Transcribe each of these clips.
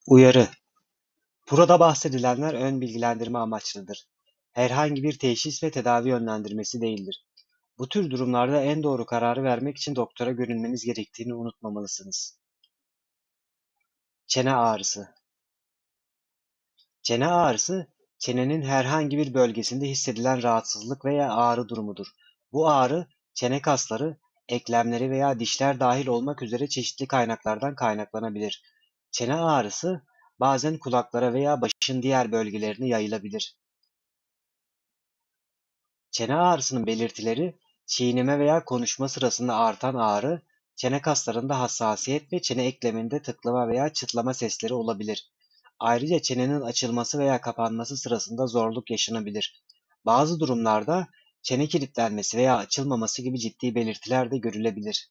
Uyarı: Burada bahsedilenler ön bilgilendirme amaçlıdır. Herhangi bir teşhis ve tedavi yönlendirmesi değildir. Bu tür durumlarda en doğru kararı vermek için doktora görünmeniz gerektiğini unutmamalısınız. Çene ağrısı. Çene ağrısı, çenenin herhangi bir bölgesinde hissedilen rahatsızlık veya ağrı durumudur. Bu ağrı, çene kasları, eklemleri veya dişler dahil olmak üzere çeşitli kaynaklardan kaynaklanabilir. Çene ağrısı bazen kulaklara veya başın diğer bölgelerine yayılabilir. Çene ağrısının belirtileri, çiğneme veya konuşma sırasında artan ağrı, çene kaslarında hassasiyet ve çene ekleminde tıklama veya çıtlama sesleri olabilir. Ayrıca çenenin açılması veya kapanması sırasında zorluk yaşanabilir. Bazı durumlarda çene kilitlenmesi veya açılmaması gibi ciddi belirtiler de görülebilir.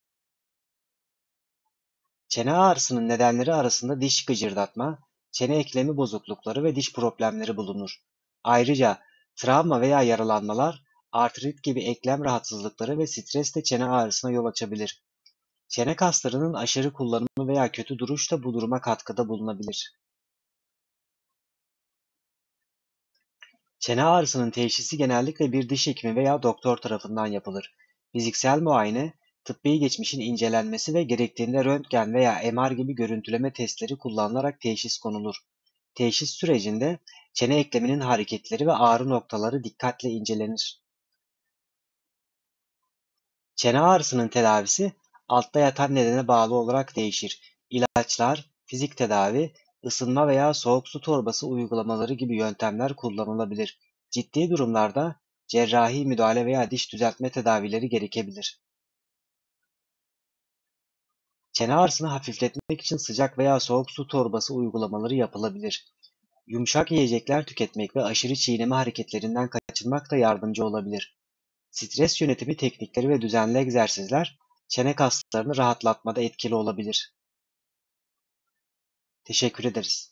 Çene ağrısının nedenleri arasında diş gıcırdatma, çene eklemi bozuklukları ve diş problemleri bulunur. Ayrıca travma veya yaralanmalar, artrit gibi eklem rahatsızlıkları ve stres de çene ağrısına yol açabilir. Çene kaslarının aşırı kullanımı veya kötü duruş da bu duruma katkıda bulunabilir. Çene ağrısının teşhisi genellikle bir diş hekimi veya doktor tarafından yapılır. Fiziksel muayene, tıbbi geçmişin incelenmesi ve gerektiğinde röntgen veya MR gibi görüntüleme testleri kullanılarak teşhis konulur. Teşhis sürecinde çene ekleminin hareketleri ve ağrı noktaları dikkatle incelenir. Çene ağrısının tedavisi altta yatan nedene bağlı olarak değişir. İlaçlar, fizik tedavi, ısınma veya soğuk su torbası uygulamaları gibi yöntemler kullanılabilir. Ciddi durumlarda cerrahi müdahale veya diş düzeltme tedavileri gerekebilir. Çene ağrısını hafifletmek için sıcak veya soğuk su torbası uygulamaları yapılabilir. Yumuşak yiyecekler tüketmek ve aşırı çiğneme hareketlerinden kaçınmak da yardımcı olabilir. Stres yönetimi teknikleri ve düzenli egzersizler çene kaslarını rahatlatmada etkili olabilir. Teşekkür ederiz.